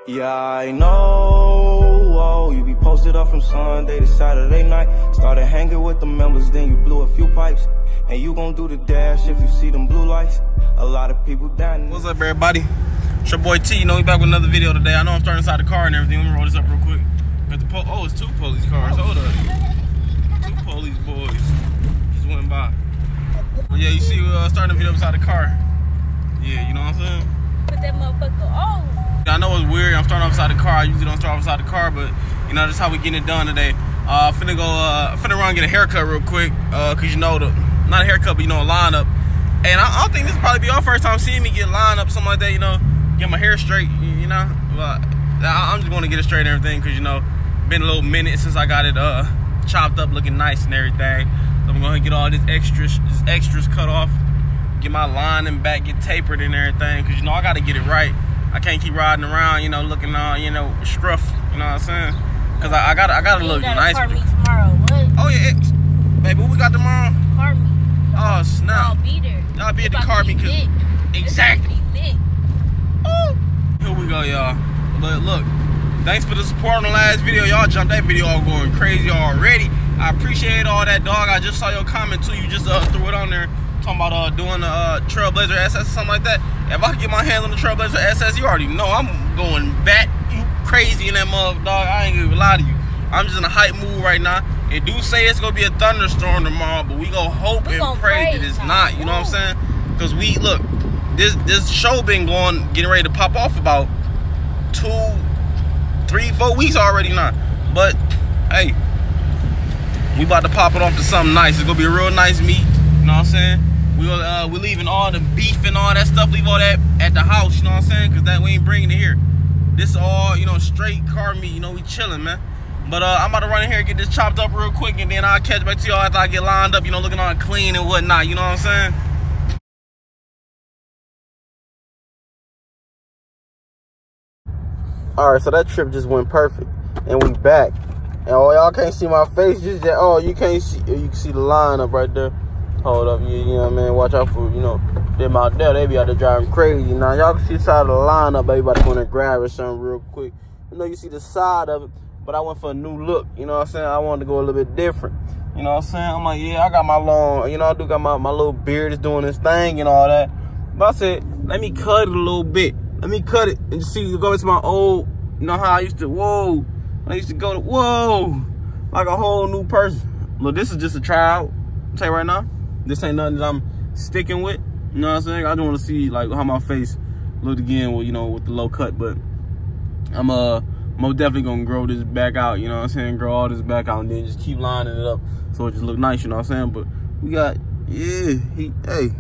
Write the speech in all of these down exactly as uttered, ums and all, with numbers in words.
Yeah, I know. Whoa, you be posted up from Sunday to Saturday night. Started hanging with the members, then you blew a few pipes. And you gon' do the dash if you see them blue lights. A lot of people dying. What's up, everybody? It's your boy T. You know, we back with another video today. I know I'm starting inside the car and everything. Let me roll this up real quick. Got the po oh, it's two police cars. Hold up. Two police boys just went by. But yeah, you see, we uh, starting the video inside the car. Yeah, you know what I'm saying? Put that motherfucker on. I know it's weird. I'm starting off inside the car. I usually don't start off inside the car, but you know, that's how we getting it done today. Uh, finna go, uh, finna run and get a haircut real quick, uh, cause you know the, not a haircut, but you know a lineup. And I, I don't think this will probably be your first time seeing me get lined up, something like that. You know, get my hair straight. You know, but I, I'm just gonna get it straight and everything, cause you know, been a little minute since I got it uh chopped up, looking nice and everything. So I'm gonna get all this extras, this extras cut off, get my lining back, get tapered and everything, cause you know I gotta get it right. I can't keep riding around, you know, looking all, you know, scruff. You know what I'm saying? Cause I, I gotta, I gotta look nice. Car meet tomorrow. What? Oh yeah, it, baby, what we got tomorrow? Car meet. Oh snap! Y'all be there. Y'all be at the car meet, cause exactly. Oh, here we go, y'all. Look, look. Thanks for the support on the last video. Y'all jumped that video all going crazy already. I appreciate all that, dog. I just saw your comment too. You just uh, threw it on there. Talking about uh, doing the uh, Trailblazer S S or something like that. If I can get my hands on the Trailblazer S S, you already know I'm going bat you crazy in that mother, dog. I ain't gonna lie to you. I'm just in a hype mood right now. It do say it's gonna be a thunderstorm tomorrow, but we gonna hope we and gonna pray, pray that it's not. You know what I'm saying? Because we look, this this show been going, getting ready to pop off about two, three, four weeks already now. But hey, we about to pop it off to something nice. It's gonna be a real nice meet. You know what I'm saying? We uh, we leaving all the beef and all that stuff, leave all that at the house, you know what I'm saying? Because that we ain't bringing it here. This all, you know, straight car meat, you know, we chilling, man. But uh, I'm about to run in here and get this chopped up real quick, and then I'll catch back to y'all after I get lined up, you know, looking all clean and whatnot, you know what I'm saying? All right, so that trip just went perfect, and we back. And oh, y'all can't see my face, just that, oh, you can't see, you can see the line up right there. Hold up, you, you know what I mean? Watch out for, you know, them out there. They be out there driving crazy. Now, y'all can see the side of the lineup. Everybody going to grab or something real quick. You know, you see the side of it, but I went for a new look. You know what I'm saying? I wanted to go a little bit different. You know what I'm saying? I'm like, yeah, I got my long, you know, I do got my, my little beard is doing this thing and all that. But I said, let me cut it a little bit. Let me cut it and see, go into my old, you know how I used to, whoa. I used to go to, whoa, like a whole new person. Look, this is just a trial. I'll tell you right now. This ain't nothing that I'm sticking with. You know what I'm saying? I just want to see like how my face looked again with, you know, with the low cut. But I'm uh most definitely gonna grow this back out, you know what I'm saying? Grow all this back out and then just keep lining it up so it just look nice, you know what I'm saying? But we got, yeah, he, hey,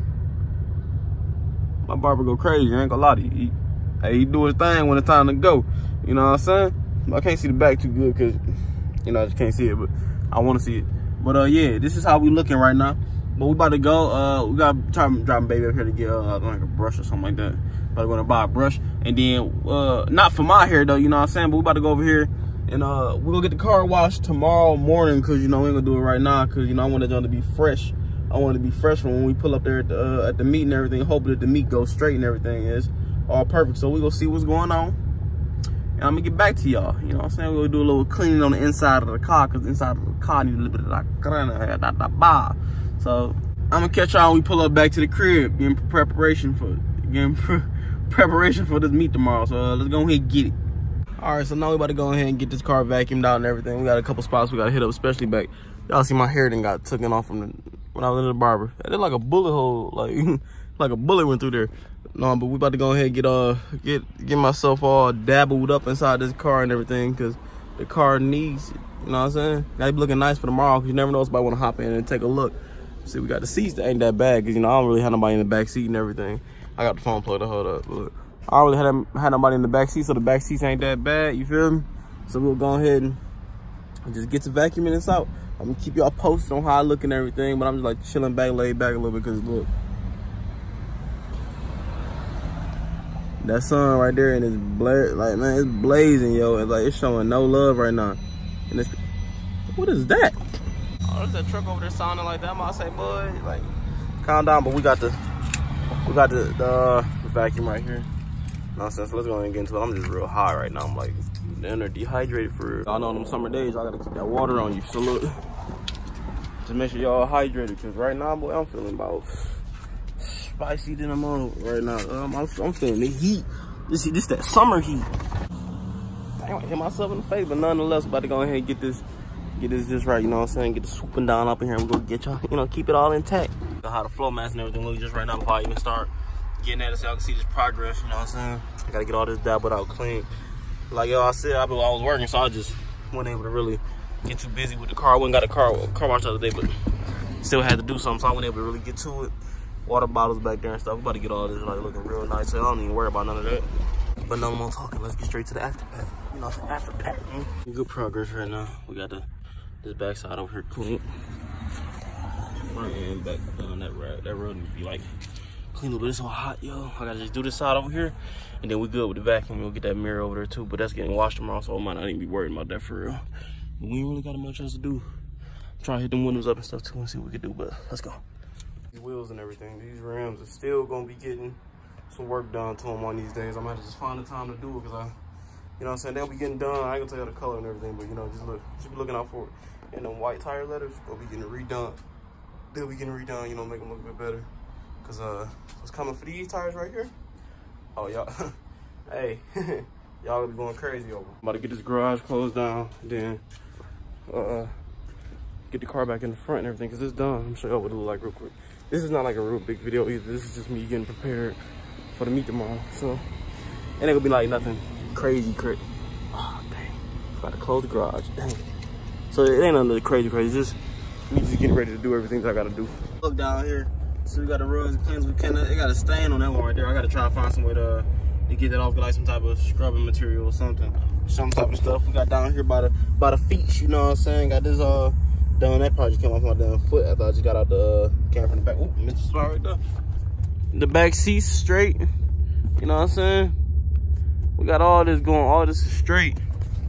my barber go crazy, I ain't gonna lie to you. He, hey, he do his thing when it's time to go. You know what I'm saying? I can't see the back too good because, you know, I just can't see it, but I want to see it. But uh, yeah, this is how we looking right now. But we about to go. Uh, we got to try driving baby up here to get uh, like a brush or something like that. About to go to buy a brush, and then uh, not for my hair though. You know what I'm saying? But we about to go over here, and uh, we're gonna get the car washed tomorrow morning. Cause you know we ain't gonna do it right now. Cause you know I want it to be fresh. I want it to be fresh when we pull up there at the, uh, at the meet and everything. Hoping that the meet goes straight and everything is all perfect. So we gonna see what's going on, and I'm gonna get back to y'all. You know what I'm saying? We're gonna do a little cleaning on the inside of the car, cause the inside of the car needs a little bit of that. So I'm gonna catch y'all when we pull up back to the crib, getting preparation for getting pre preparation for this meet tomorrow. So uh, let's go ahead and get it. All right, so now we about to go ahead and get this car vacuumed out and everything. We got a couple spots we gotta hit up, especially back. Y'all see my hair then got taken off from the when I was in the barber. It looked like a bullet hole, like like a bullet went through there. No, but we about to go ahead and get uh get get myself all dabbled up inside this car and everything, cause the car needs it. You know what I'm saying? Gotta be looking nice for tomorrow, cause you never know somebody wanna hop in and take a look. See, we got the seats that ain't that bad, cause you know I don't really have nobody in the back seat and everything. I got the phone plugged to hold up. Look, I don't really had, had nobody in the back seat, so the back seats ain't that bad. You feel me? So we'll go ahead and just get to vacuuming this out. I'm gonna keep y'all posted on how I look and everything, but I'm just like chilling back, laid back a little bit, cause look, that sun right there and it's blare, like man, it's blazing, yo. It's like it's showing no love right now. And it's, what is that? Oh, there's that truck over there sounding like that. I'm about to say, boy, like, calm down. But we got the, we got the, the, uh, the vacuum right here. Nonsense. So let's go ahead and get into it. I'm just real high right now. I'm like, damn, they're dehydrated for real. I know them summer days, y'all gotta keep that water on you. So look, just make sure y'all hydrated, because right now, boy, I'm feeling about spicy than I'm on right now. Um, I'm, I'm feeling the heat. This, this that summer heat. I might hit myself in the face, but nonetheless, about to go ahead and get this, get this just right. You know what I'm saying? Get the swooping down up in here, and we're gonna get y'all, you know, keep it all intact. How the flow mats and everything look just right now before I even start getting at it, so y'all can see this progress. You know what I'm saying? I gotta get all this dabbled out clean. Like yo, I said, I, I was working, so I just wasn't able to really get too busy with the car. I went and got a car car wash the other day, but still had to do something, so I wasn't able to really get to it. Water bottles back there and stuff. We about to get all this like looking real nice, so I don't even worry about none of that. But no more talking. Let's get straight to the after pack. You know, after pack. Mm-hmm. Good progress right now. We got the this backside over here clean. Front and back on that road. That road needs to be like clean, but it's so hot, yo. I gotta just do this side over here, and then we good with the vacuum. We'll get that mirror over there too, but that's getting washed tomorrow, so I might not even be worried about that for real. But we ain't really got much else to do. Try to hit them windows up and stuff too and see what we can do, but let's go. These wheels and everything, these rims are still gonna be getting some work done to them on these days. I'm gonna have to just find the time to do it, because I, you know what I'm saying, they'll be getting done. I ain't gonna tell you the color and everything, but you know, just look, just be looking out for it. And them white tire letters will be getting redone. They'll be getting redone, you know, make them look a bit better. Cause uh, what's coming for these tires right here? Oh y'all, hey, y'all gonna be going crazy over. I'm about to get this garage closed down, then uh, get the car back in the front and everything, cause it's done. I'm sure y'all what it look like real quick. This is not like a real big video either. This is just me getting prepared for the meet tomorrow. So, and it gonna be like nothing crazy, crazy. Oh dang, got to close the garage. Dang. So it ain't nothing crazy, crazy. It's just me just getting ready to do everything that I gotta do. Look down here. So we got the rugs and cleans. We can. It got a stain on that one right there. I gotta try to find some way to to get that off, like some type of scrubbing material or something, some type of stuff. We got down here by the by the feet. You know what I'm saying? Got this uh. Done, that probably just came off my damn foot after I just got out the uh, camera from the back. Ooh, missed the spot right there. The back seat's straight. You know what I'm saying? We got all this going, all this is straight.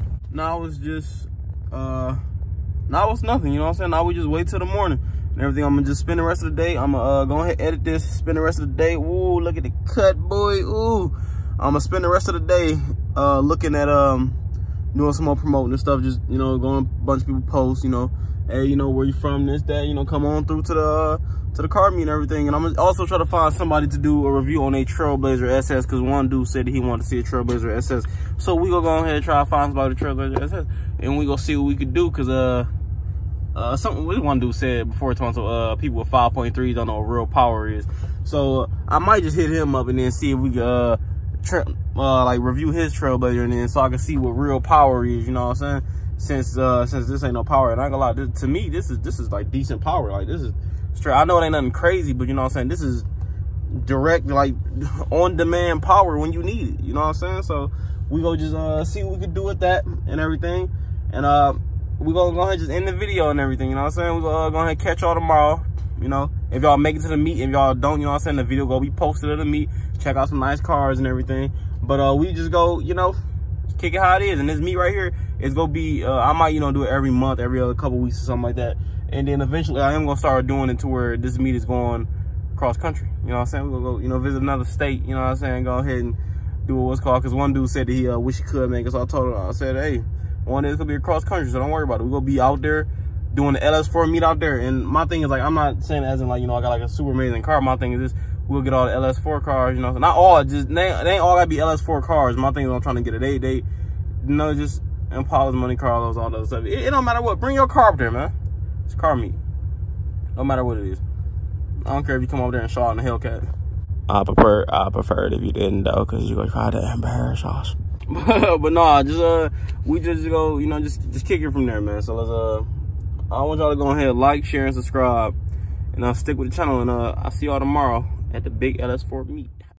Now it's just, uh, now it's nothing, you know what I'm saying? Now we just wait till the morning and everything. I'm gonna just spend the rest of the day. I'm gonna uh, go ahead and edit this, spend the rest of the day. Ooh, look at the cut, boy. Ooh. I'm gonna spend the rest of the day uh, looking at, um, doing some more promoting and stuff. Just, you know, going a bunch of people posts, you know. Hey, you know, where you from, this, that, you know, come on through to the uh, to the car meet and everything. And I'm gonna also try to find somebody to do a review on a Trailblazer S S, because one dude said that he wanted to see a Trailblazer S S. So we gonna go ahead and try to find somebody to Trailblazer S S, and we gonna see what we could do, because uh uh something what one dude said before, talking to uh people with five point threes don't know what real power is. So uh, I might just hit him up and then see if we could uh, uh like review his Trailblazer, and then so I can see what real power is, you know what I'm saying? Since uh since this ain't no power, and I ain't gonna lie, this, to me this is this is like decent power. Like this is straight. I know it ain't nothing crazy, but you know what I'm saying, this is direct, like on demand power when you need it, you know what I'm saying? So we go just uh see what we can do with that and everything, and uh we gonna go ahead and just end the video and everything, you know what I'm saying? We gonna uh, go ahead and catch y'all tomorrow, you know, if y'all make it to the meet. If y'all don't, you know what I'm saying, the video go be posted at the meet. Check out some nice cars and everything, but uh we just go, you know, kick it how it is. And this meet right here is gonna be uh I might, you know, do it every month, every other couple weeks or something like that, and then eventually I am gonna start doing it to where this meet is going cross country, you know what I'm saying? We're gonna go, you know, visit another state, you know what I'm saying, go ahead and do what's called, because one dude said that he uh, wish he could make it. So I told him, I said, hey, one day it's gonna be a cross country, so don't worry about it. We're gonna be out there doing the L S four meet out there. And my thing is, like, I'm not saying as in like, you know, I got like a super amazing car. My thing is this: we'll get all the L S four cars, you know, so not all, just they, they ain't all gotta be L S four cars. My thing is I'm trying to get a they they you know, just Impalas, Monte Carlos, all that stuff. It, it don't matter what, bring your car up there, man. It's car meet, no matter what it is. I don't care if you come over there and show out in the Hellcat. I prefer I prefer it if you didn't, though, because you're gonna try to embarrass us. But nah, just uh we just go, you know, just just kick it from there, man. So let's uh I want y'all to go ahead, like, share, and subscribe, and I'll stick with the channel, and uh I'll see y'all tomorrow at the big L S four meet.